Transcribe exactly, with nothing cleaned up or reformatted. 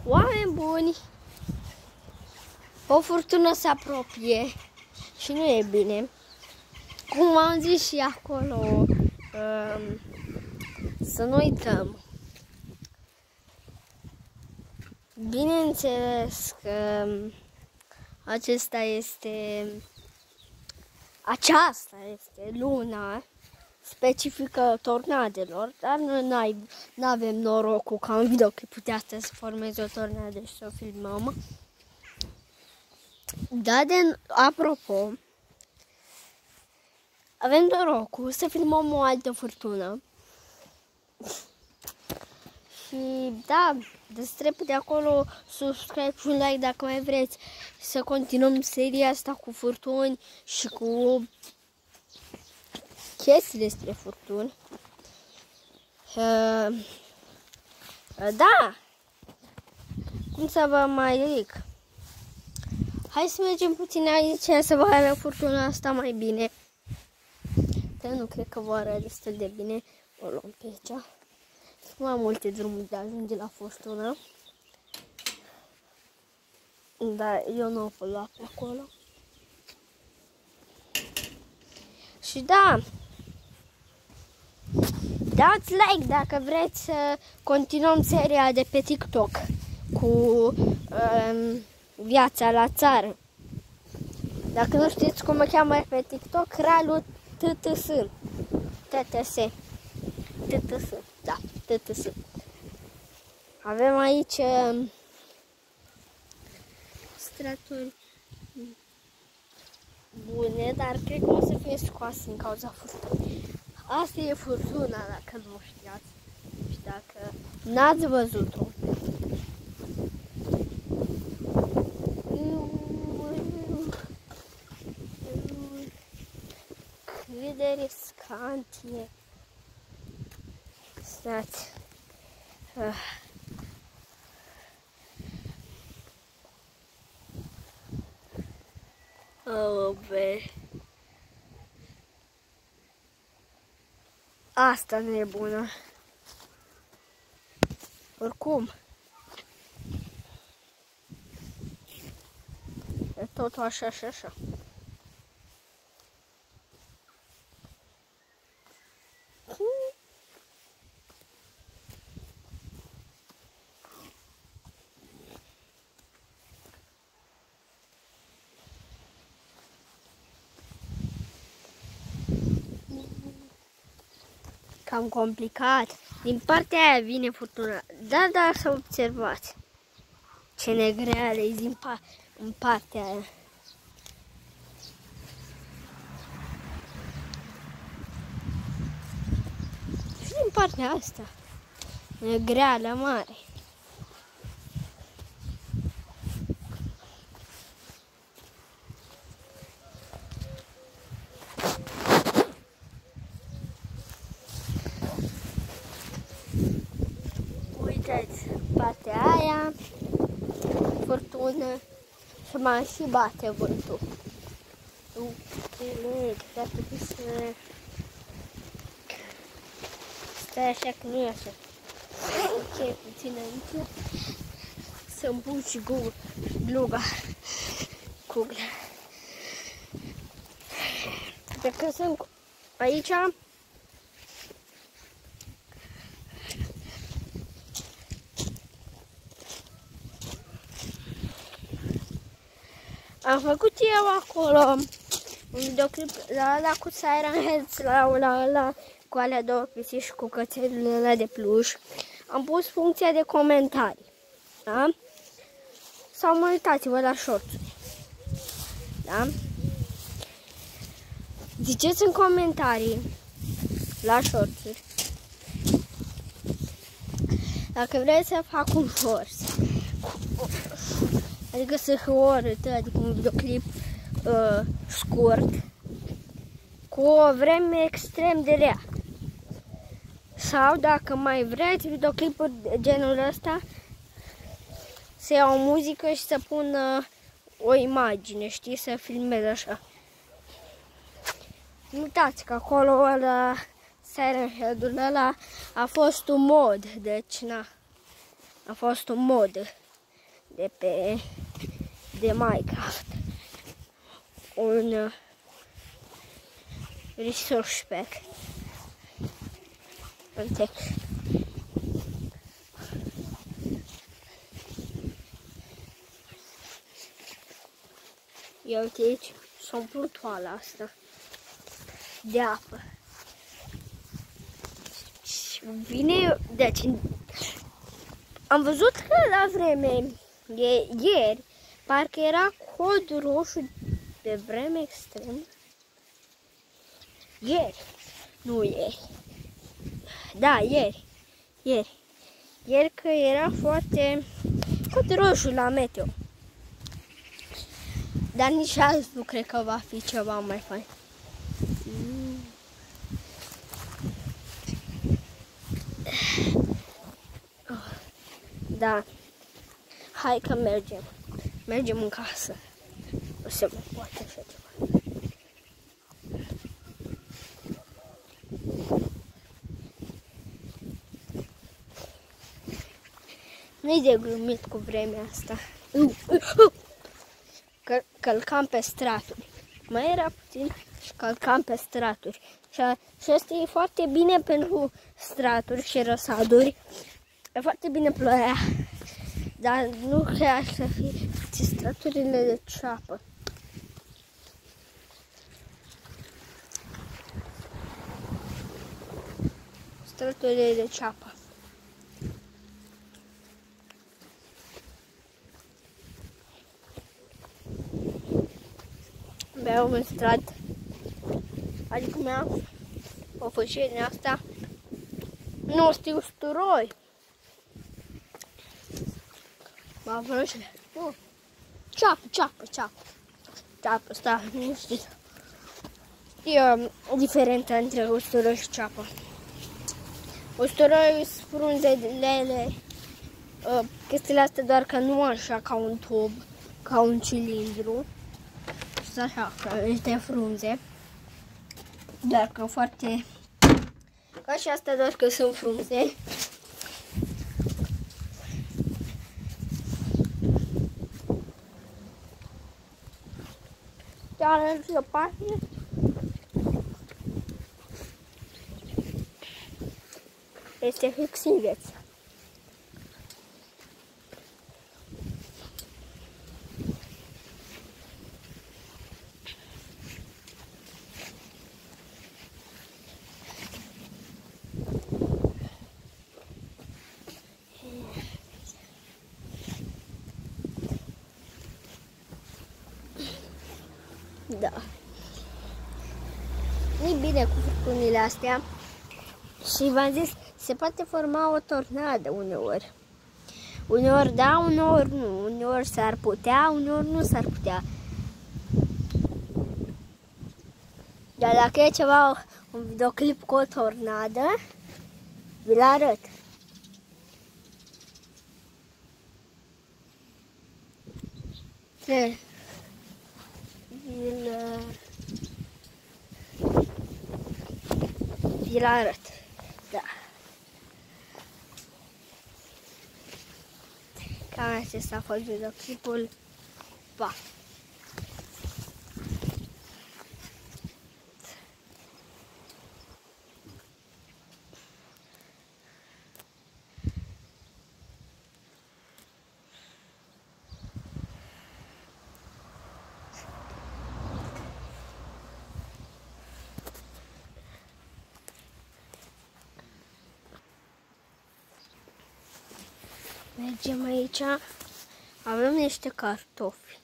Oameni buni, o furtună se apropie și nu e bine. Cum am zis și acolo, um, să nu uităm. Bineînțeles că acesta este, aceasta este luna specifică tornadelor, dar noi nu avem norocul ca un videoclip putea să formeze o tornadă și să o filmăm. Dar, de, apropo, avem norocul să filmăm o altă furtună. Și da, dă-ți de acolo subscribe și un like dacă mai vreți să continuăm seria asta cu furtuni și cu chestii despre furtuni. Uh, da, cum să vă mai zic? Hai să mergem puțin aici să vadă furtuna asta mai bine. Dar nu cred că va arăta destul de bine. O luăm pe aici. Nu am multe drumuri de a ajunge la furtună. Dar eu nu o pot lua pe acolo. Și da, dați like dacă vreți să continuăm seria de pe TikTok cu um, viața la țară. Dacă nu știți cum mă cheamă pe TikTok, Ralu T T S. T T S. T T S. Da, T T S. Avem aici um, straturi bune, dar cred că o să fie scoase în cauza furtunii. Asta e furtuna, dacă nu știați. Și dacă n-ați văzut-o. Cât de riscant e. Stați. Ah. Oh, be. Asta nu e bună. Oricum. E totul așa și așa. Cam complicat. Din partea aia vine furtuna. Da, da, să observați. Ce negreală e din pa în partea aia. Și din partea asta. Negreală mare. Uitați, partea aia, furtună și mai și bate vântul. Uite, dar trebuie să... Stai așa că nu e așa. Ok, puțin aici. Să-mi pun și Google, gluga, Google. Dacă sunt aici, am făcut eu acolo un videoclip la ăla cu Siren Heads, la ăla, la, cu alea două pisici și cu cățelul ăla de pluș. Am pus funcția de comentarii, da? Sau mă uitați-vă la shorts-uri, da? Ziceți în comentarii la shorts-uri dacă vreți să fac un shorts, adică să fie o oră, adică un videoclip uh, scurt, cu o vreme extrem de rea. Sau dacă mai vreți videoclipuri de genul ăsta, să iau o muzică și să pun uh, o imagine, știi, să filmez așa. Nu uitați că acolo ăla, Siren Head-ul ăla a fost un mod, deci na, a fost un mod. de pe de Minecraft. Un uh, resource pack. În text. Ia uite aici, s-a umplut oala asta de apă. Vine, deci, am văzut că la vreme, e, ieri, parcă era cod roșu de vreme extrem. Ieri, nu ieri. Da, ieri, ieri. Ieri că era foarte cod roșu la meteo. Dar nici azi nu cred că va fi ceva mai fain. Mm. Oh. Da. Hai că mergem. Mergem în casă. O să mă poate așa ceva. Nu-i de glumit cu vremea asta. Uh, uh, uh. Că, călcam pe straturi. Mai era puțin și călcam pe straturi. Și, a, și asta e foarte bine pentru straturi și răsaduri. E foarte bine plorea. Dar nu chiar să fie straturile de ceapă. Straturile de ceapă. Beau un strat, adică mi-a o fășie din asta, nu știu usturoi. Mă vrăște, nu, ceapă, ceapă, ceapă, ceapă, asta, nu știu. E diferență între usturoi și ceapă. Usturoi sunt frunzele, chestiile astea doar că nu așa ca un tub, ca un cilindru. Așa, că este frunze, doar că foarte, ca și asta doar că sunt frunze. Cealaltă parte este Huxileț. Da. Nu-i bine cu furtunile astea. Și v-am zis, se poate forma o tornadă uneori. Uneori da, uneori nu. Uneori s-ar putea, uneori nu s-ar putea. Dar dacă e ceva, un videoclip cu o tornadă, vi-l arăt. Vi-l vi-l arăt. Da. Cam acesta a fost videoclipul. Pa! Mergem aici, avem niște cartofi.